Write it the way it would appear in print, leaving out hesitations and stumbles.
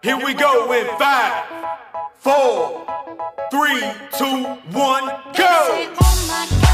Here we go in 5, 4, 3, 2, 1, go!